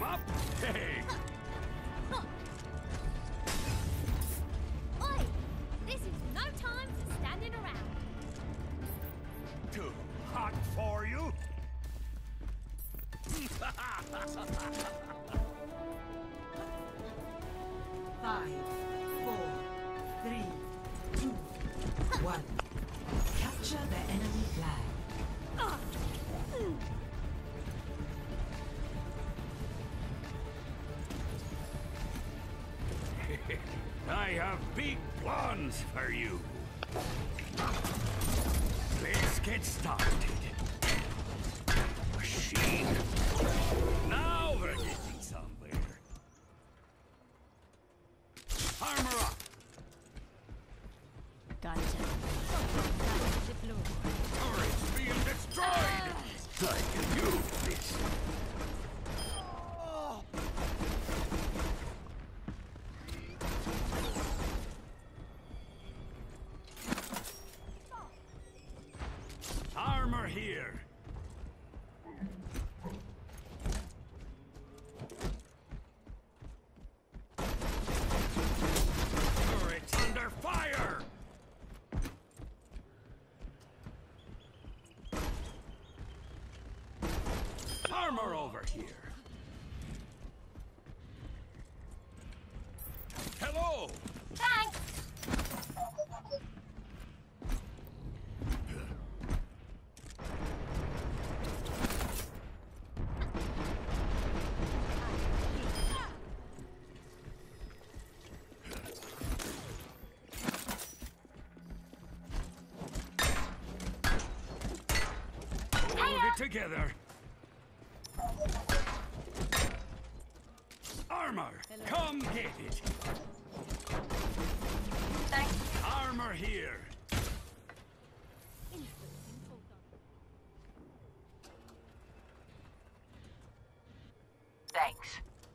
up? Hey! Oi! This is no time for standing around. Too hot for you? 5, 4, 3, 2, 1. Capture the enemy flag. I have big plans for you. Let's get started. Machine. Now we're getting somewhere. Armor up. Gotcha. Turrets being destroyed. I can use this. Armor here. Turrets under fire. Armor over here. Hello. Thanks! Hold it together. Armor, come get it. Thanks. Armor here. Thanks.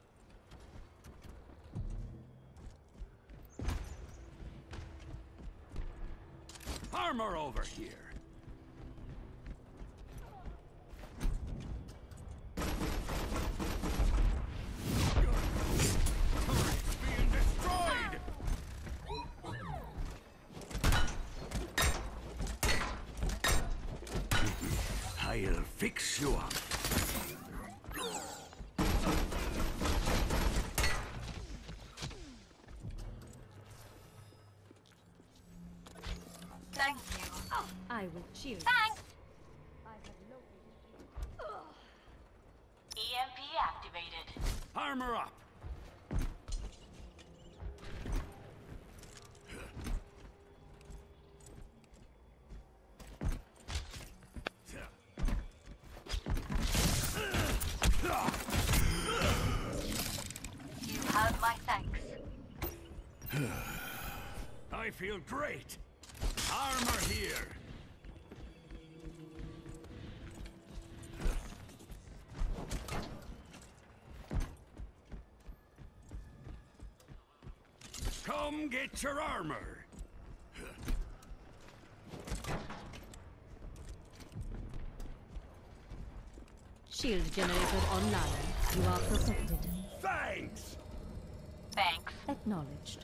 Armor over here. Turrets being destroyed. I'll fix you up. Thank you. I will shield. Thanks. EMP activated. Armor up. You have my thanks. I feel great. Armor here. Come get your armor. Shield generator online. You are protected. Thanks. Thanks. Acknowledged.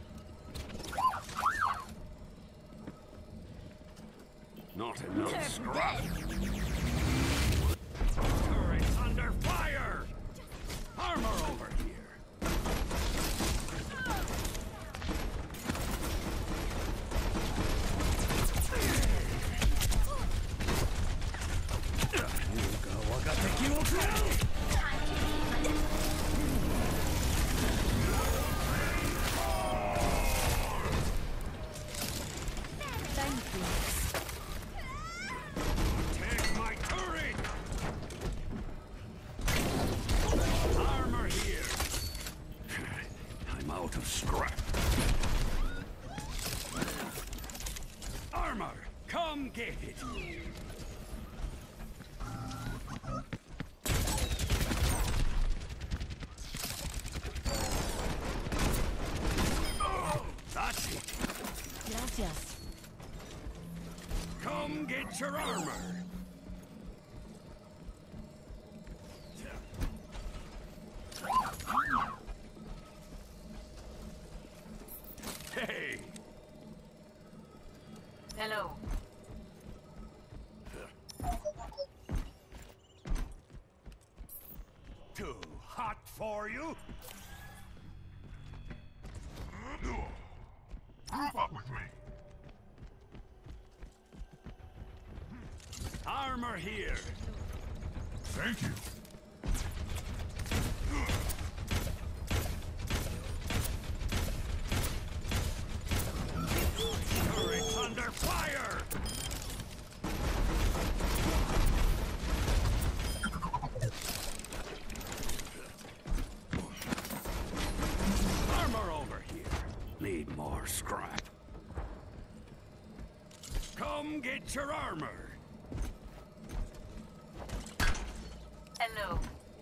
Not enough scrap. Turrets under fire. Armor over here. Thank you. Take my turret. Armor here. I'm out of scrap. Armor, come get it. That's it. Gracias. Come get your armor. Too hot for you? Move up with me. Armor here. Thank you. Turret's under fire! Armor over here. Need more scrap. Come get your armor. Hello.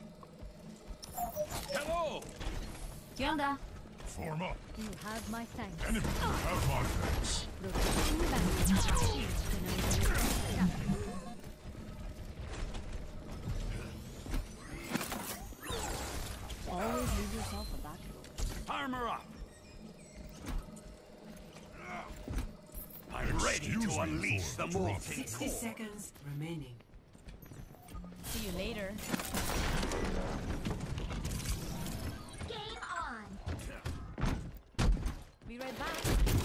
Hello! ¿Qué onda? Form up. You have my thanks. Enemy have my thanks. Rotating back. Shield generator active. Always leave yourself a back. Armor up! I'm ready Excuse to me unleash for the molten 60 core. seconds remaining. See you later. Game on! Be right back.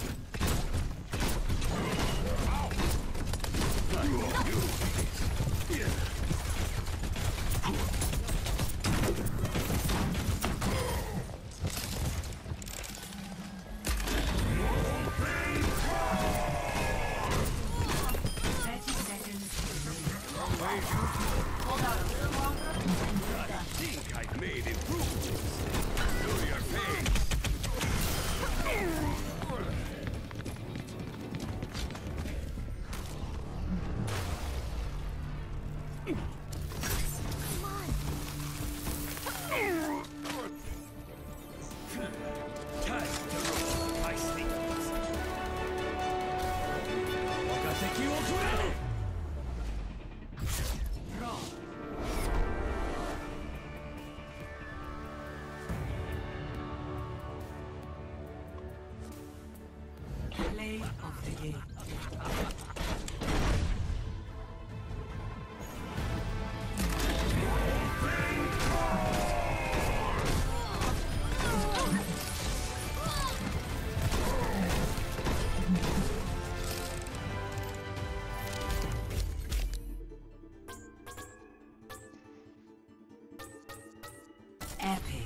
I think I've made improvements. To your face. Time to roll my sleeves. Wakateki wo kurau! Draw. Play of the game. Epic.